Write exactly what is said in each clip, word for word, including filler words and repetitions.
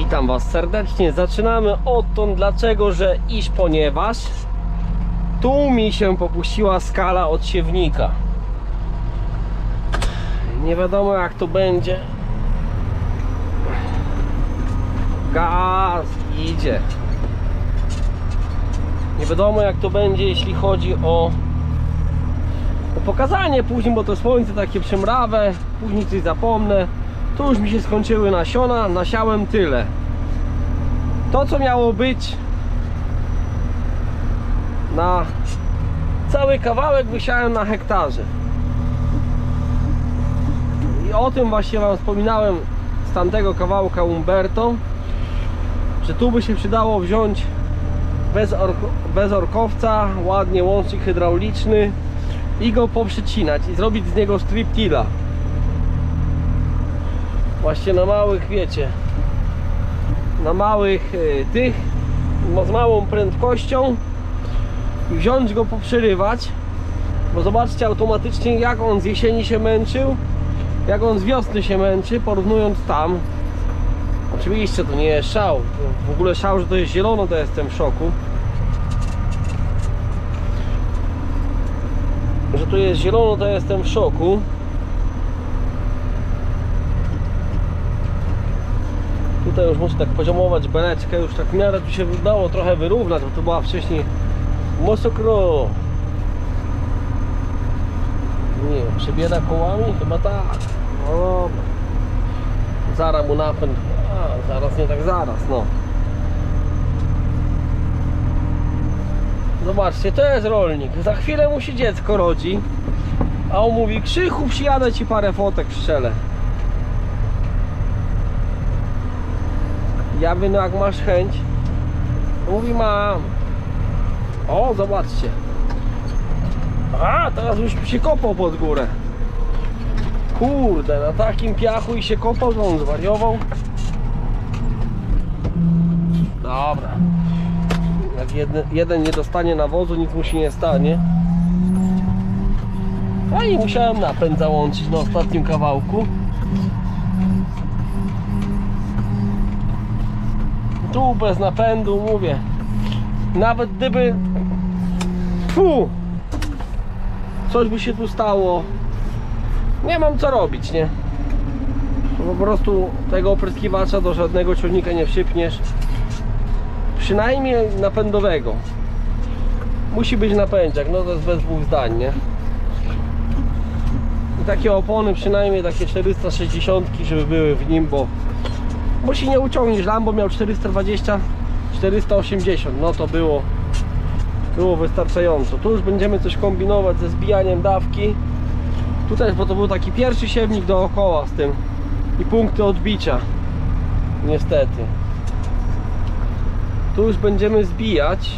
Witam Was serdecznie. Zaczynamy odtąd, dlaczego, że iż ponieważ tu mi się popuściła skala od siewnika. Nie wiadomo jak to będzie. Gaz idzie. Nie wiadomo jak to będzie, jeśli chodzi o, o pokazanie później, bo to słońce takie przemrawe, później coś zapomnę. Tu już mi się skończyły nasiona, nasiałem tyle. To co miało być na cały kawałek wysiałem na hektarze. I o tym właśnie Wam wspominałem z tamtego kawałka Umberto, że tu by się przydało wziąć bez, orko, bez orkowca, ładnie łącznik hydrauliczny i go poprzycinać i zrobić z niego strip tilla. Właśnie na małych, wiecie, na małych y, tych, z małą prędkością i wziąć go, poprzerywać, bo zobaczcie automatycznie jak on z jesieni się męczył, jak on z wiosny się męczy, porównując tam. Oczywiście to nie jest szał, w ogóle szał, że to jest zielono, to jestem w szoku. Że tu jest zielono, to jestem w szoku. Tutaj już muszę tak poziomować beleczkę, już tak w miarę tu się udało trochę wyrównać, bo to była wcześniej mokro. Nie wiem, przebiera kołami? Chyba tak. No dobra. Zaraz mu napęd. A, zaraz nie tak zaraz, no. Zobaczcie, to jest rolnik. Za chwilę mu się dziecko rodzi, a on mówi: Krzychu, przyjadę ci parę fotek strzelę. Ja wiem, no jak masz chęć. Mówi: mam. O, zobaczcie. A, teraz już się kopał pod górę. Kurde, na takim piachu i się kopał, to on zwariował. Dobra. Jak jeden, jeden nie dostanie nawozu, nic mu się nie stanie. A i musiałem napęd załączyć na ostatnim kawałku. Tu bez napędu, mówię, nawet gdyby fu, coś by się tu stało, nie mam co robić, nie? Po prostu tego opryskiwacza do żadnego ciągnika nie wsypniesz, przynajmniej napędowego. Musi być napędziak, no to jest bez dwóch zdań, nie? I takie opony przynajmniej takie czterysta sześćdziesiąt, żeby były w nim, bo Bo się nie uciągniesz. Lambo miał czterysta dwadzieścia, czterysta osiemdziesiąt, no to było było wystarczająco. Tu już będziemy coś kombinować ze zbijaniem dawki. Tu też, bo to był taki pierwszy siewnik dookoła z tym i punkty odbicia. Niestety. Tu już będziemy zbijać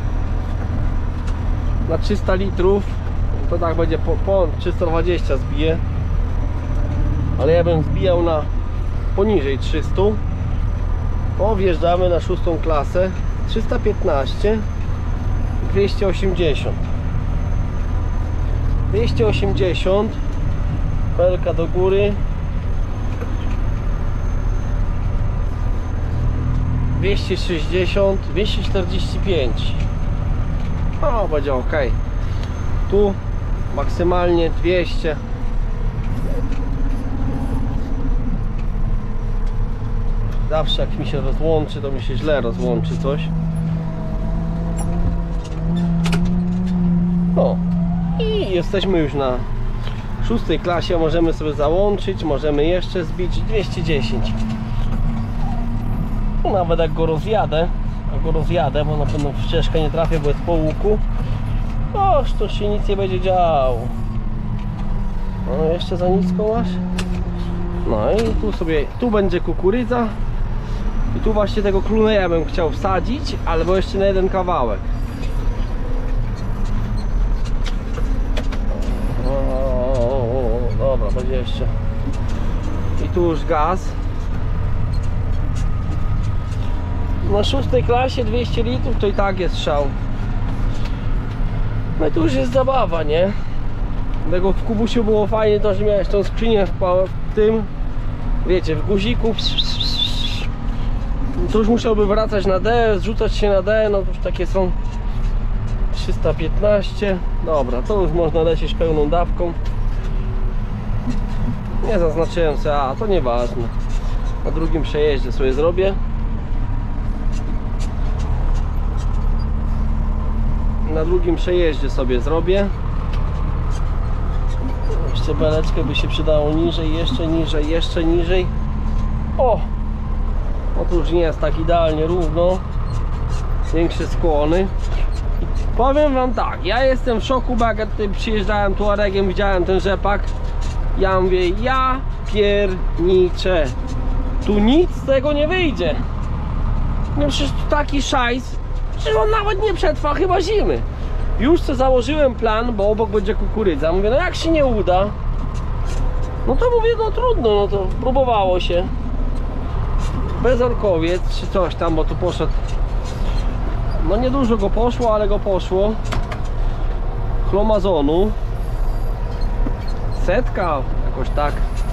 na trzysta litrów. To tak będzie po, po trzysta dwadzieścia zbije. Ale ja bym zbijał na poniżej trzysta. O, wjeżdżamy na szóstą klasę. Trzysta piętnaście, dwieście osiemdziesiąt, dwieście osiemdziesiąt, pelka do góry, dwieście sześćdziesiąt, dwieście czterdzieści pięć. O, będzie ok. Tu maksymalnie dwieście. Zawsze jak mi się rozłączy, to mi się źle rozłączy coś. No i jesteśmy już na szóstej klasie. Możemy sobie załączyć, możemy jeszcze zbić dwieście dziesięć. No, nawet jak go rozjadę, jak go rozjadę, bo na pewno w ścieżkę nie trafię, bo jest po łuku. O, to się nic nie będzie działo. No jeszcze za nisko masz. No i tu sobie, tu będzie kukurydza. I tu właśnie tego kluneja bym chciał wsadzić, albo jeszcze na jeden kawałek. O, o, o, dobra, będzie jeszcze. I tu już gaz. Na szóstej klasie dwieście litrów to i tak jest szał. No i tu już jest zabawa, nie? Tego w Kubusiu było fajnie to, że miałeś tą skrzynię w tym, wiecie, w guziku. to już musiałby wracać na D, zrzucać się na D, no to już takie są trzysta piętnaście. Dobra, to już można lecieć pełną dawką. Nie zaznaczyłem sobie, a to nieważne. Na drugim przejeździe sobie zrobię. Na drugim przejeździe sobie zrobię. Jeszcze beleczkę by się przydało niżej, jeszcze niżej, jeszcze niżej. O! No to już nie jest tak idealnie równo. Większe skłony. Powiem wam tak, ja jestem w szoku, bo jak ja tutaj przyjeżdżałem Tuaregiem, widziałem ten rzepak. Ja mówię, ja pierniczę. Tu nic z tego nie wyjdzie. No przecież taki szajs, że on nawet nie przetrwa chyba zimy. Już sobie założyłem plan, bo obok będzie kukurydza. Mówię, no jak się nie uda, no to mówię, no trudno, no to próbowało się. Bezorkowiec czy coś tam, bo tu poszedł. No niedużo go poszło, ale go poszło. Chromazonu. Setka, jakoś tak.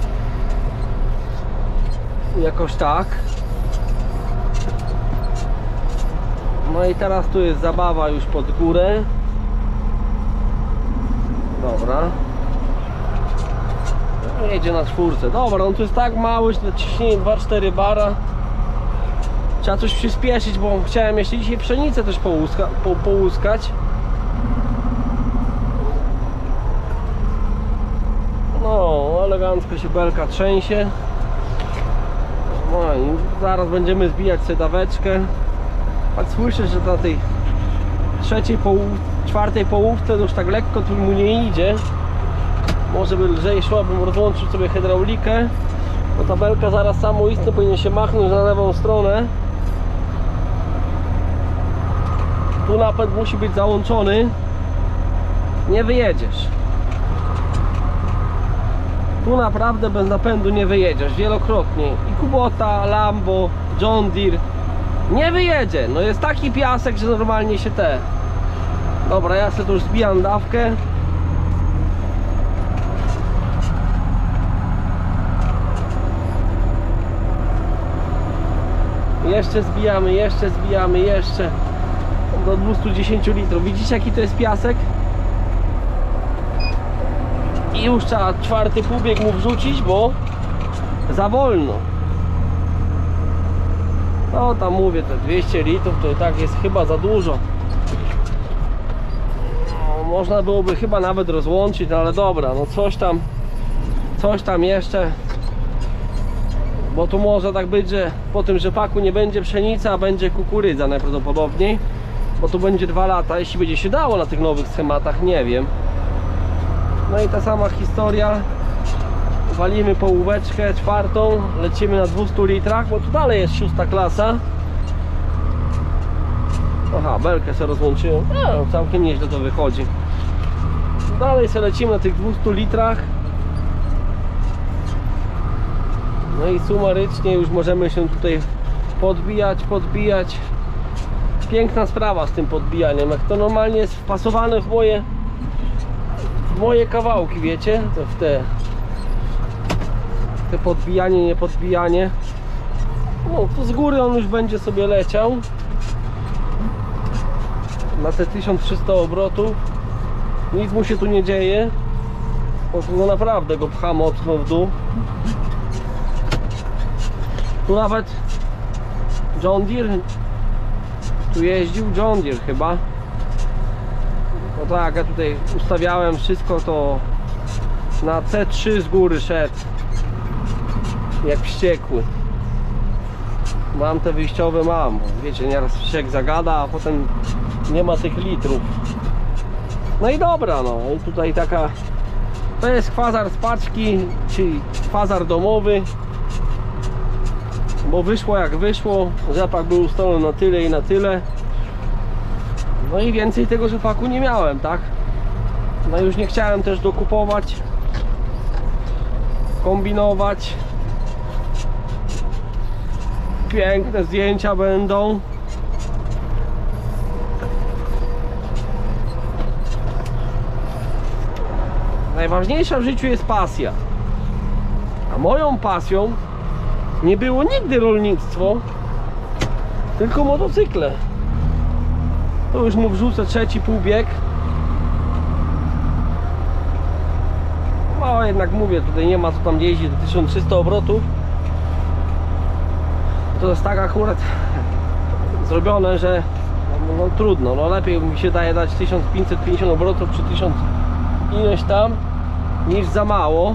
Jakoś tak. No i teraz tu jest zabawa już pod górę. Dobra. No, jedzie na czwórce. Dobra, on tu jest tak mały, że ciśnienie dwa cztery bara. Trzeba coś przyspieszyć, bo chciałem jeszcze dzisiaj pszenicę też połuska, po, połuskać. No, elegancko się belka trzęsie. No i zaraz będziemy zbijać sobie daweczkę. Tak słyszę, że na tej trzeciej, połów, czwartej połówce już tak lekko tu mu nie idzie. Może by lżej szło, bym rozłączył sobie hydraulikę, bo ta belka zaraz samoistnie powinien się machnąć na lewą stronę. Tu napęd musi być załączony. Nie wyjedziesz. Tu naprawdę bez napędu nie wyjedziesz, wielokrotnie. I Kubota, Lambo, John Deere. Nie wyjedzie, no jest taki piasek, że normalnie się te. Dobra, ja sobie tu już zbijam dawkę. Jeszcze zbijamy, jeszcze zbijamy, jeszcze do dwieście dziesięć litrów. Widzicie jaki to jest piasek? I już trzeba czwarty półbieg mu wrzucić, bo za wolno. No tam mówię, te dwieście litrów to i tak jest chyba za dużo. No, można byłoby chyba nawet rozłączyć, ale dobra, no coś tam coś tam jeszcze, bo tu może tak być, że po tym rzepaku nie będzie pszenica, a będzie kukurydza najprawdopodobniej, bo tu będzie dwa lata, jeśli będzie się dało na tych nowych schematach, nie wiem. No i ta sama historia. Walimy połóweczkę czwartą, lecimy na dwustu litrach, bo tu dalej jest szósta klasa. Aha, belkę sobie rozłączyłem. No, całkiem nieźle to wychodzi. Dalej sobie lecimy na tych dwustu litrach. No i sumarycznie już możemy się tutaj podbijać, podbijać. Piękna sprawa z tym podbijaniem. Jak to normalnie jest wpasowane w moje w moje kawałki, wiecie? To w te te podbijanie, nie podbijanie. No to z góry on już będzie sobie leciał na te tysiąc trzysta obrotów. Nic mu się tu nie dzieje, bo no naprawdę go pcha mocno w dół. Tu nawet John Deere tu jeździł, John Deere chyba. No tak, ja tutaj ustawiałem wszystko, to na C trzy z góry szedł jak wściekły. Mam te wyjściowe, mam, wiecie, nieraz wściek zagada, a potem nie ma tych litrów. No i dobra, no i tutaj taka, to jest kwazar z paczki, czyli kwazar domowy, bo wyszło jak wyszło, rzepak był ustalony na tyle i na tyle. No i więcej tego rzepaku nie miałem, tak? No już nie chciałem też dokupować, kombinować. Piękne zdjęcia będą. Najważniejsza w życiu jest pasja. A moją pasją nie było nigdy rolnictwo, tylko motocykle. To już mu wrzucę trzeci półbieg. No jednak mówię, tutaj nie ma co tam jeździć do tysiąc trzysta obrotów. To jest tak akurat zrobione, że no, no trudno, no lepiej mi się daje dać tysiąc pięćset pięćdziesiąt obrotów czy tysiąc ileś tam niż za mało.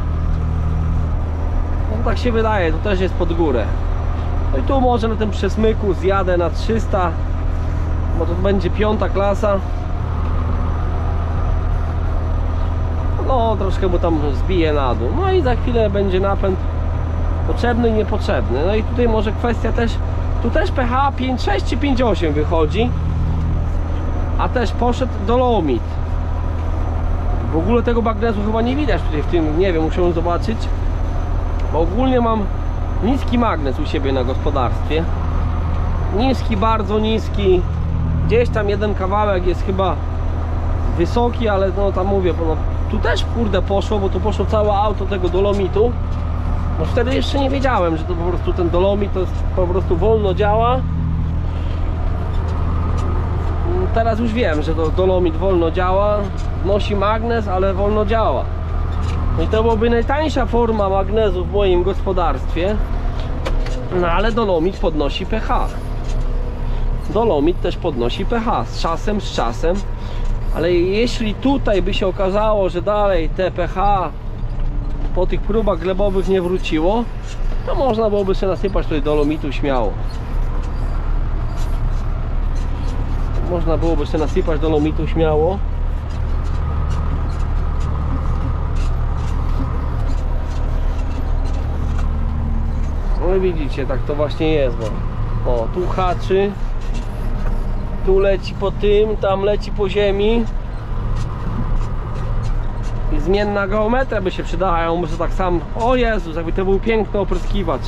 No tak się wydaje, to też jest pod górę. No i tu może na tym przesmyku zjadę na trzysta, bo to będzie piąta klasa. No troszkę mu tam zbije na dół. No i za chwilę będzie napęd potrzebny i niepotrzebny. No i tutaj może kwestia też, tu też P H pięć sześć czy pięć osiem wychodzi, a też poszedł dolomit. W ogóle tego magnezu chyba nie widać tutaj w tym, nie wiem, muszę zobaczyć, bo ogólnie mam niski magnez u siebie na gospodarstwie. Niski, bardzo niski. Gdzieś tam jeden kawałek jest chyba wysoki, ale no tam mówię, no, tu też kurde poszło, bo tu poszło całe auto tego dolomitu. No wtedy jeszcze nie wiedziałem, że to po prostu ten dolomit to jest, po prostu wolno działa. Teraz już wiem, że to dolomit wolno działa, wnosi magnez, ale wolno działa. No i to byłaby najtańsza forma magnezu w moim gospodarstwie. No ale dolomit podnosi P H. Dolomit też podnosi P H z czasem, z czasem. Ale jeśli tutaj by się okazało, że dalej te P H po tych próbach glebowych nie wróciło, to można byłoby sobie nasypać tutaj dolomitu śmiało. Można byłoby sobie nasypać dolomitu śmiało. No i widzicie, tak to właśnie jest, bo o, tu haczy, tu leci po tym, tam leci po ziemi. I zmienna geometria by się przydała, ja muszę tak sam, o Jezus, jakby to był piękny opryskiwacz.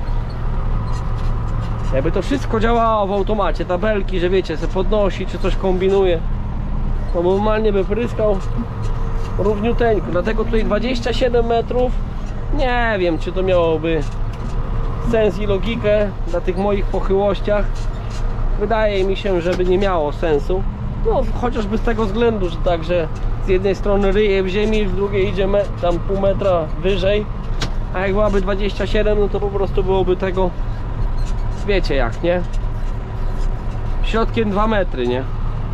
Jakby to wszystko działało w automacie, tabelki, że wiecie, se podnosi, czy coś kombinuje, to normalnie by pryskał równiuteńko. Dlatego tutaj dwadzieścia siedem metrów, nie wiem, czy to miałoby sens i logikę na tych moich pochyłościach. Wydaje mi się, żeby nie miało sensu. No chociażby z tego względu, że także z jednej strony ryje w ziemi, w drugiej idzie me tam pół metra wyżej. A jak byłaby dwadzieścia siedem, no to po prostu byłoby tego, wiecie jak, nie? Środkiem dwa metry, nie?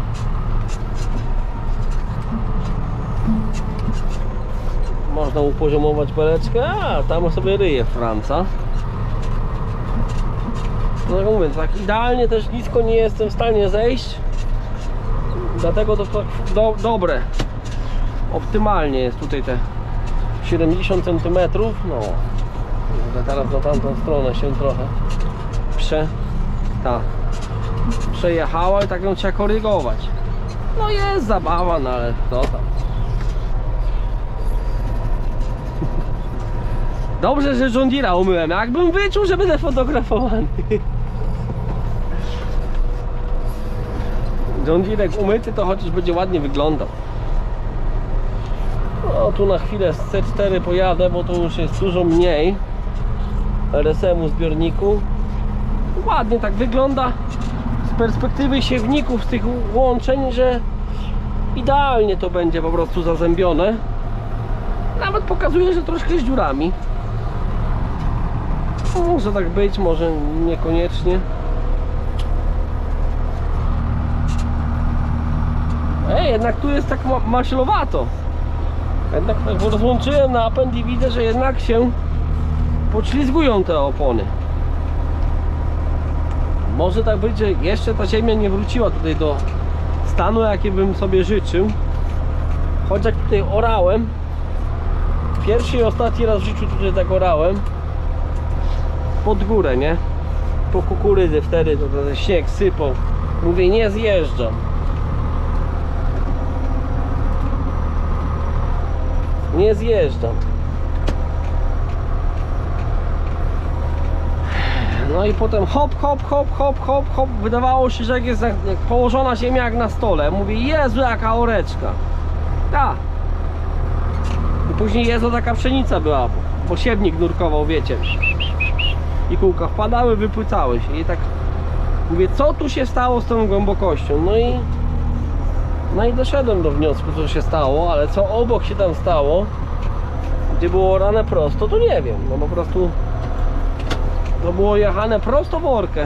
Można upoziomować beleczkę, a tam sobie ryje Franca. No jak mówię, tak idealnie też nisko nie jestem w stanie zejść. Dlatego to tak do, dobre. Optymalnie jest tutaj te siedemdziesiąt centymetrów. No, teraz na tamtą stronę się trochę prze, ta, przejechała i tak ją trzeba korygować. No jest zabawa, no ale to tam. Dobrze, że John Deere'a umyłem. Jakbym wyczuł, że będę fotografowany. John Deere umyty, to chociaż będzie ładnie wyglądał. No tu na chwilę z C cztery pojadę, bo to już jest dużo mniej R S M-u zbiorniku. Ładnie tak wygląda z perspektywy siewników, z tych łączeń, że idealnie to będzie po prostu zazębione. Nawet pokazuje, że troszkę z dziurami. Może tak być, może niekoniecznie. Ej, jednak tu jest tak ma maślowato. Jednak tak rozłączyłem napęd i widzę, że jednak się poślizgują te opony. Może tak być, że jeszcze ta ziemia nie wróciła tutaj do stanu, jaki bym sobie życzył. Choć jak tutaj orałem, pierwszy i ostatni raz w życiu tutaj tak orałem pod górę, nie? Po kukurydzy wtedy to ten śnieg sypał. Mówię, nie zjeżdżam. Nie zjeżdżam. No i potem hop, hop, hop, hop, hop, hop. Wydawało się, że jak jest jak, jak położona ziemia jak na stole. Mówię, Jezu, jaka oreczka. Ta. I później Jezu, taka pszenica była, bo siewnik nurkował, wiecie. I kółka wpadały, wypłycały się. I tak Mówię, co tu się stało z tą głębokością? No i no i doszedłem do wniosku, co się stało, ale co obok się tam stało, gdzie było orane prosto, to nie wiem. No po prostu to było jechane prosto w orkę.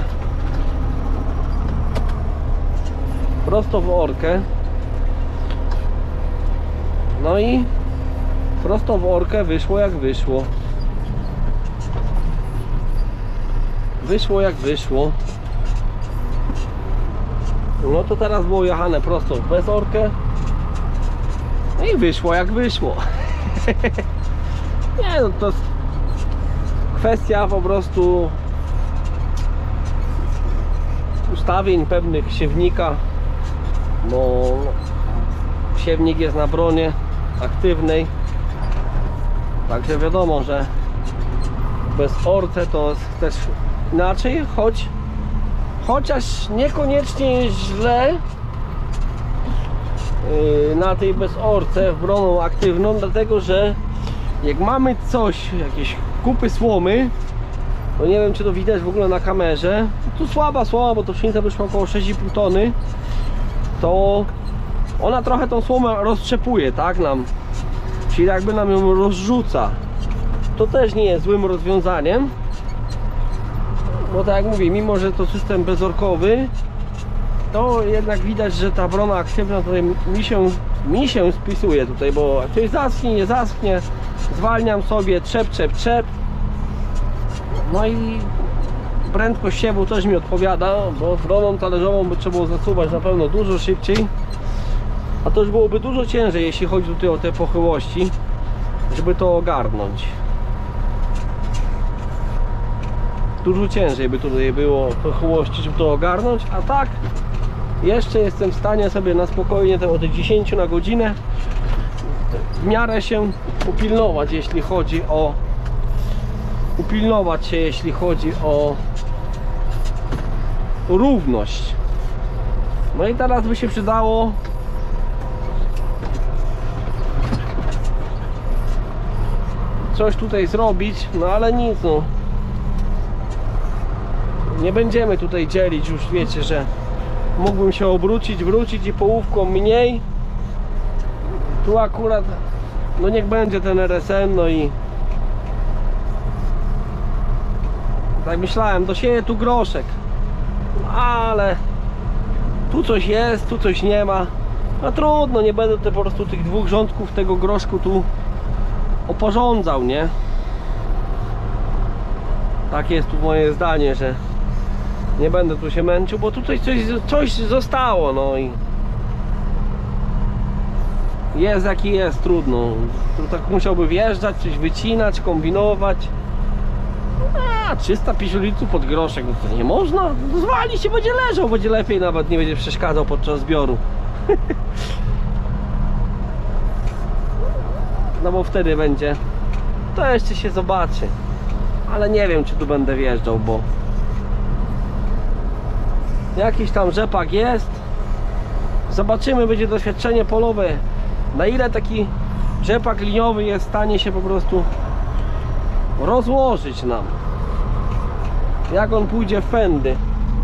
Prosto w orkę. No i prosto w orkę wyszło jak wyszło. Wyszło jak wyszło. No to teraz było jechane prosto bez orkę. No i wyszło jak wyszło. Nie no, to jest kwestia po prostu ustawień pewnych siewnika, bo siewnik jest na bronie aktywnej, także wiadomo, że bez orce to jest też inaczej, choć chociaż niekoniecznie źle yy, na tej bezorce w broną aktywną, dlatego że jak mamy coś, jakieś kupy słomy, to nie wiem, czy to widać w ogóle na kamerze, tu słaba słoma, bo to pszenica wyszła około sześć i pół tony, to ona trochę tą słomę roztrzepuje, tak nam, czyli jakby nam ją rozrzuca. To też nie jest złym rozwiązaniem, bo tak jak mówię, mimo że to system bezorkowy, to jednak widać, że ta brona aktywna tutaj mi się, mi się spisuje tutaj, bo jak coś zaschnie, nie zaschnie, zwalniam sobie, trzep, trzep, trzep. No i prędkość siewu też mi odpowiada, bo broną talerzową by trzeba było zasuwać na pewno dużo szybciej, a to już byłoby dużo ciężej, jeśli chodzi tutaj o te pochyłości, żeby to ogarnąć. Dużo ciężej by tutaj było pochyłości, żeby to ogarnąć, a tak jeszcze jestem w stanie sobie na spokojnie te od dziesięć na godzinę w miarę się upilnować, jeśli chodzi o upilnować się, jeśli chodzi o równość. No i teraz by się przydało coś tutaj zrobić, no ale nic, no nie będziemy tutaj dzielić, już wiecie, że mógłbym się obrócić, wrócić i połówką mniej. Tu akurat no niech będzie ten R S N, no i tak myślałem, dosieję tu groszek, ale tu coś jest, tu coś nie ma. No trudno, nie będę te, po prostu tych dwóch rządków tego groszku tu oporządzał, nie? Tak jest tu moje zdanie, że nie będę tu się męczył, bo tutaj coś, coś zostało, no i jest jaki jest, trudno. Tu tak musiałby wjeżdżać, coś wycinać, kombinować. A trzysta pięćdziesiąt litrów pod groszek, no to nie można. Zwali się, będzie leżał, będzie lepiej, nawet nie będzie przeszkadzał podczas zbioru. No bo wtedy będzie, to jeszcze się zobaczy, ale nie wiem, czy tu będę wjeżdżał, bo jakiś tam rzepak jest. Zobaczymy, będzie doświadczenie polowe, na ile taki rzepak liniowy jest w stanie się po prostu rozłożyć nam, jak on pójdzie w pędy.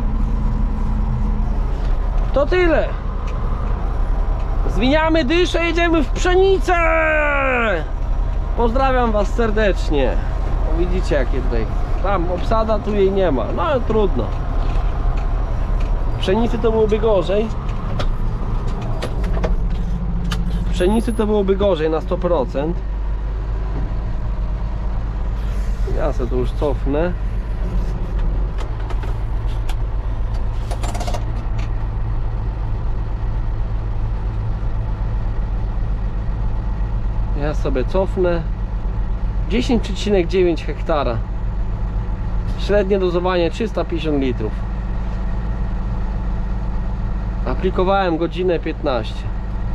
To tyle. Zwiniamy dyszę, jedziemy w pszenicę. Pozdrawiam was serdecznie. O, widzicie jakie tutaj, tam obsada, tu jej nie ma, no ale trudno. Pszenicy to byłoby gorzej. Pszenicy to byłoby gorzej na sto procent. Ja sobie to już cofnę. Ja sobie cofnę. dziesięć przecinek dziewięć hektara. Średnie dozowanie trzysta pięćdziesiąt litrów. Aplikowałem godzinę piętnaście.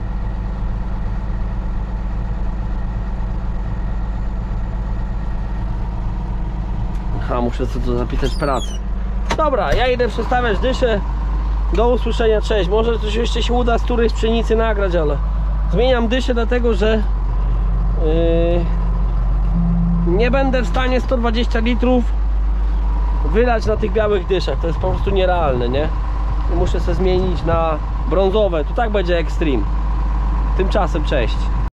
A muszę sobie tu zapisać pracę. Dobra, ja idę przestawiać dyszę. Do usłyszenia, cześć. Może coś jeszcze się uda z którejś pszenicy nagrać, ale zmieniam dyszę dlatego, że yy, nie będę w stanie sto dwadzieścia litrów wylać na tych białych dyszach. To jest po prostu nierealne, nie? Muszę sobie zmienić na brązowe. Tu tak będzie Extreme. Tymczasem cześć.